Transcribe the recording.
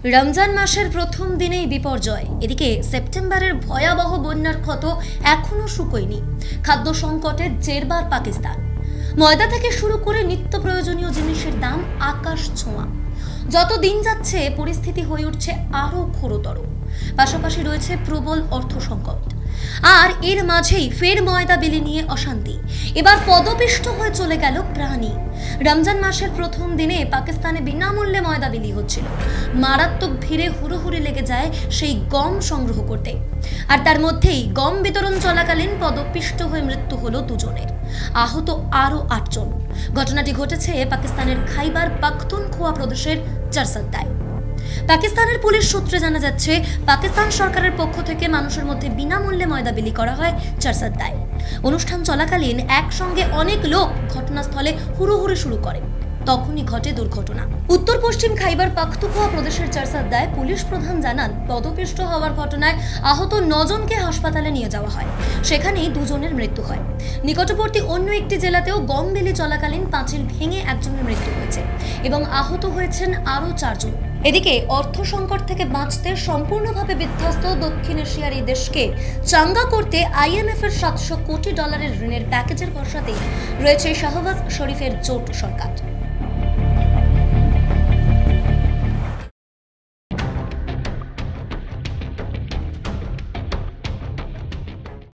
রমজান মাসের প্রথম দিনেই বিপর্যয়। এদিকে সেপ্টেম্বরের ভয়াবহ বন্যার ক্ষত এখনো শুকোয়নি। খাদ্য সংকটের জেরবার পাকিস্তান। ময়দা থেকে শুরু করে নিত্য প্রয়োজনীয় জিনিসের দাম আকাশ ছোঁয়া। যত দিন যাচ্ছে পরিস্থিতি হয়ে উঠছে আরো ঘোরতর। পাশাপাশি রয়েছে প্রবল অর্থ সংকট। আর এর মাঝেই ফের ময়দা বিলি নিয়ে অশান্তি। এবার পদপিষ্ট হয়ে চলে গেল প্রাণী। রমজান মাসের প্রথম দিনে পাকিস্তানে বিনামূল্যে ময়দা বিলি হচ্ছিল। মারাত্মক ভিড়ে হুড়োহুড়ি লেগে যায় সেই গম সংগ্রহ করতে। আর তার মধ্যেই গম বিতরণ চলাকালীন পদপিষ্ট হয়ে মৃত্যু হলো দুজনের, আহত আরো 8 জন। ঘটনাটি ঘটেছে পাকিস্তানের খাইবার পাখতুনখোয়া প্রদেশের চারসাদ্দায়। পাকিস্তানের পুলিশ সূত্রে জানা যাচ্ছে, পাকিস্তান সরকারের পক্ষ থেকে মানুষের মধ্যে বিনামূল্যে ময়দা বিলি করা হয় চারসাদ্দায়। অনুষ্ঠান চলাকালীন একসঙ্গে অনেক লোক ঘটনাস্থলে হুড়োহুড়ি শুরু করে। তখনই ঘটে দুর্ঘটনা। উত্তর পশ্চিম খাইবার পাখতুনখোয়া প্রদেশের চারসাদ্দায় পুলিশ প্রধান জানান, পদপিষ্ট হওয়ার ঘটনায় আহত 9 জনকে হাসপাতালে নিয়ে যাওয়া হয়। সেখানেই 2 জনের মৃত্যু হয়। নিকটবর্তী অন্য একটি জেলাতেও গম বিলি চলাকালীন পাঁচিল ভেঙে একজনের মৃত্যু হয়েছে এবং আহত হয়েছেন আরও 4 জন। এদিকে অর্থ সংকট থেকে বাঁচতে সম্পূর্ণভাবে বিধ্বস্ত দক্ষিণ এশিয়ার এই দেশকে চাঙ্গা করতে IMF এর $700 কোটি ঋণের প্যাকেজের ভরসাতেই রয়েছে শাহবাজ শরীফের জোট সরকার।